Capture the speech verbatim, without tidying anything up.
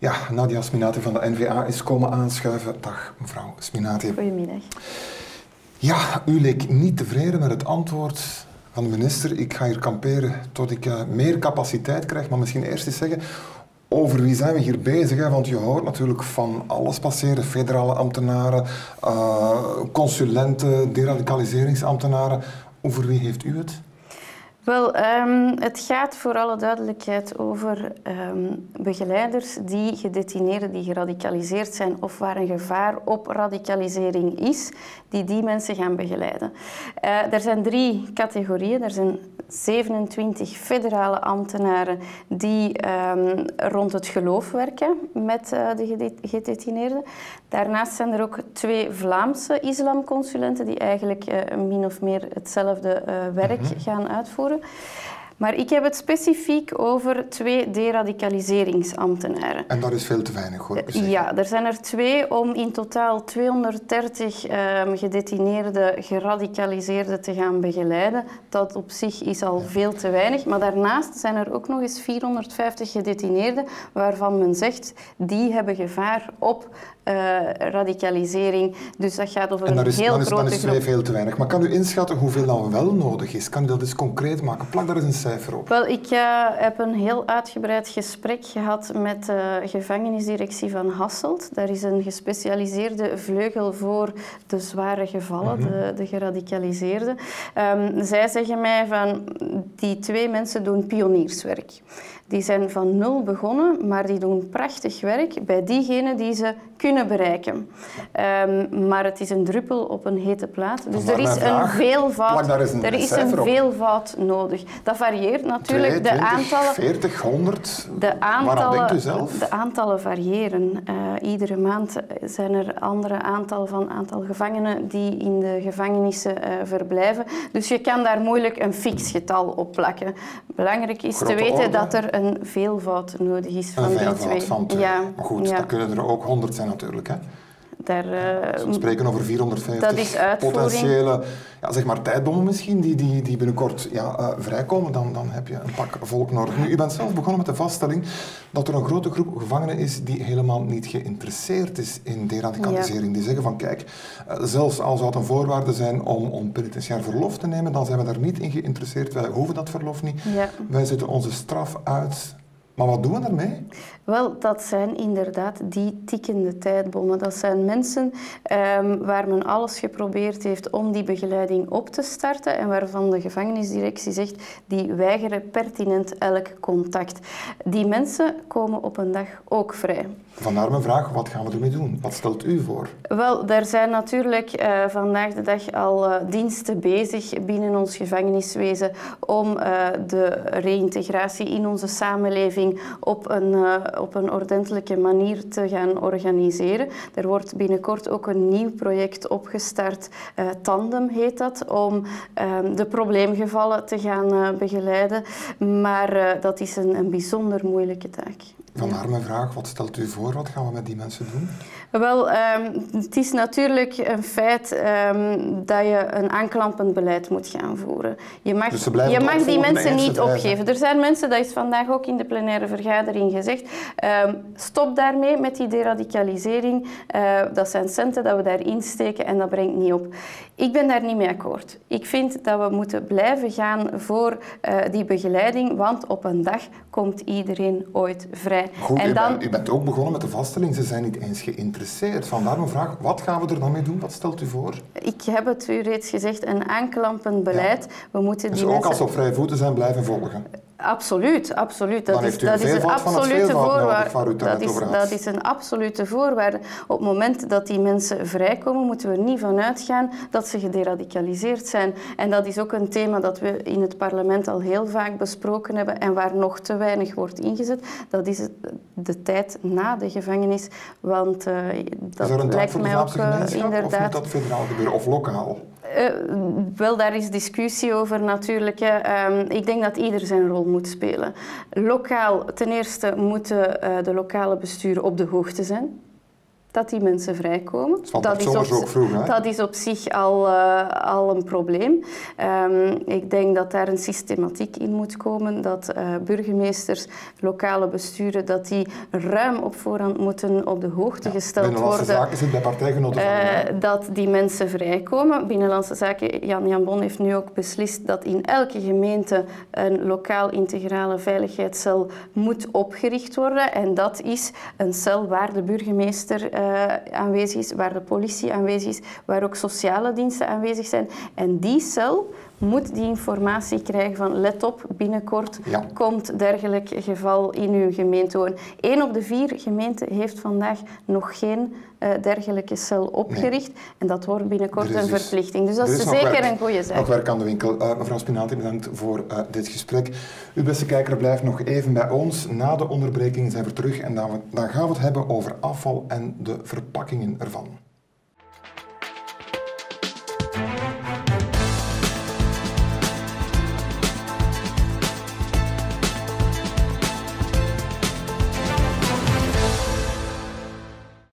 Ja, Nadia Sminati van de N V A is komen aanschuiven. Dag mevrouw Sminati. Goedemiddag. Ja, u leek niet tevreden met het antwoord van de minister. Ik ga hier kamperen tot ik uh, meer capaciteit krijg. Maar misschien eerst eens zeggen, over wie zijn we hier bezig? Hè? Want je hoort natuurlijk van alles passeren. Federale ambtenaren, uh, consulenten, deradicaliseringsambtenaren. Over wie heeft u het? Wel, um, het gaat voor alle duidelijkheid over um, begeleiders die gedetineerden, die geradicaliseerd zijn of waar een gevaar op radicalisering is, die die mensen gaan begeleiden. Uh, er zijn drie categorieën. Er zijn zevenentwintig federale ambtenaren die um, rond het geloof werken met uh, de gedetineerden. Daarnaast zijn er ook twee Vlaamse islamconsulenten die eigenlijk uh, min of meer hetzelfde uh, werk mm-hmm. gaan uitvoeren. Maar ik heb het specifiek over twee deradicaliseringsambtenaren. En dat is veel te weinig, hoor ik zeggen. Ja, er zijn er twee om in totaal tweehonderddertig um, gedetineerde, geradicaliseerden te gaan begeleiden. Dat op zich is al ja. veel te weinig. Maar daarnaast zijn er ook nog eens vierhonderdvijftig gedetineerden waarvan men zegt, die hebben gevaar op uh, radicalisering. Dus dat gaat over en een is, heel dan is, grote dan is groep. twee veel te weinig. Maar kan u inschatten hoeveel dan wel nodig is? Kan u dat eens concreet maken? Plak daar eens een cijfer op. Wel, ik uh, heb een heel uitgebreid gesprek gehad met de gevangenisdirectie van Hasselt. Daar is een gespecialiseerde vleugel voor de zware gevallen, mm-hmm. de, de geradicaliseerden. Um, zij zeggen mij van, die twee mensen doen pionierswerk. Die zijn van nul begonnen, maar die doen prachtig werk bij diegenen die ze kunnen bereiken. Um, maar het is een druppel op een hete plaat. Dus er is een veelvoud, een er is een veelvoud nodig. Dat varieert natuurlijk. twee, twintig, de aantallen, veertig, honderd? De aantallen, Waaraan denkt u zelf? De aantallen variëren. Uh, iedere maand zijn er andere aantal van aantal gevangenen die in de gevangenissen uh, verblijven. Dus je kan daar moeilijk een fix getal op plakken. Belangrijk is Grote te weten orde. dat er een veelvoud nodig is van een die twee. Van twee. Ja, maar goed, ja. dat kunnen er ook honderd zijn natuurlijk. Hè? Daar, uh, we spreken over vierhonderdvijftig dat is potentiële ja, zeg maar tijdbommen misschien, die, die, die binnenkort ja, uh, vrijkomen. Dan, dan heb je een pak volk nodig. Nu, u bent zelf begonnen met de vaststelling dat er een grote groep gevangenen is die helemaal niet geïnteresseerd is in deradicalisering. Ja. Die zeggen van kijk, uh, zelfs al zou het een voorwaarde zijn om, om penitentiair verlof te nemen, dan zijn we daar niet in geïnteresseerd. Wij hoeven dat verlof niet. Ja. Wij zetten onze straf uit. Maar wat doen we daarmee? Wel, dat zijn inderdaad die tikkende tijdbommen. Dat zijn mensen um, waar men alles geprobeerd heeft om die begeleiding op te starten en waarvan de gevangenisdirectie zegt, die weigeren pertinent elk contact. Die mensen komen op een dag ook vrij. Vandaar mijn vraag, wat gaan we ermee doen? Wat stelt u voor? Wel, er zijn natuurlijk uh, vandaag de dag al uh, diensten bezig binnen ons gevangeniswezen om uh, de reïntegratie in onze samenleving op een, uh, op een ordentelijke manier te gaan organiseren. Er wordt binnenkort ook een nieuw project opgestart, uh, Tandem heet dat, om uh, de probleemgevallen te gaan uh, begeleiden. Maar uh, dat is een, een bijzonder moeilijke taak. Vandaar mijn vraag, wat stelt u voor? Wat gaan we met die mensen doen? Wel, um, het is natuurlijk een feit um, dat je een aanklampend beleid moet gaan voeren. Je mag, dus je mag die mensen niet bedrijven. opgeven. Er zijn mensen, dat is vandaag ook in de plenaire vergadering gezegd, um, stop daarmee met die deradicalisering. Uh, dat zijn centen dat we daarin steken en dat brengt niet op. Ik ben daar niet mee akkoord. Ik vind dat we moeten blijven gaan voor uh, die begeleiding, want op een dag komt iedereen ooit vrij. Goed, en u, dan... bent, u bent ook begonnen met de vaststelling, ze zijn niet eens geïnteresseerd. Vandaar mijn vraag, wat gaan we er dan mee doen? Wat stelt u voor? Ik heb het u reeds gezegd, een aanklampend beleid. Ja. We moeten dus die ook mensen... als ze op vrije voeten zijn, blijven volgen? Absoluut, absoluut. Dat dan is, heeft u dat een is een absolute voorwaarde. Dat is, dat is een absolute voorwaarde. Op het moment dat die mensen vrijkomen, moeten we er niet van uitgaan dat ze gederadicaliseerd zijn. En dat is ook een thema dat we in het parlement al heel vaak besproken hebben en waar nog te weinig wordt ingezet. Dat is de tijd na de gevangenis. Want uh, dat is er een lijkt voor de mij ook uh, inderdaad... Of moet dat federaal gebeuren of lokaal? Uh, wel, daar is discussie over natuurlijk. Um, ik denk dat ieder zijn rol moet spelen. Lokaal, ten eerste moeten uh, de lokale besturen op de hoogte zijn. dat die mensen vrijkomen. Dat, dat, is op, ook vroeg, hè? dat is op zich al, uh, al een probleem. Um, ik denk dat daar een systematiek in moet komen, dat uh, burgemeesters, lokale besturen, dat die ruim op voorhand moeten op de hoogte ja, gesteld worden. Binnenlandse Zaken zit bij partijgenoten van uh, dat die mensen vrijkomen. Binnenlandse Zaken, Jan Jan Bon heeft nu ook beslist dat in elke gemeente een lokaal integrale veiligheidscel moet opgericht worden. En dat is een cel waar de burgemeester uh, aanwezig is, waar de politie aanwezig is, waar ook sociale diensten aanwezig zijn. En die cel moet die informatie krijgen van let op, binnenkort ja. komt dergelijk geval in uw gemeente wonen. Eén op de vier gemeenten heeft vandaag nog geen uh, dergelijke cel opgericht. Nee. En dat wordt binnenkort een dus, verplichting. Dus dat is, is zeker werk, een goede zaak. Nog werk aan de winkel. Uh, mevrouw Spinaty, bedankt voor uh, dit gesprek. Uw beste kijker blijft nog even bij ons. Na de onderbreking zijn we terug en dan, we, dan gaan we het hebben over afval en de verpakkingen ervan.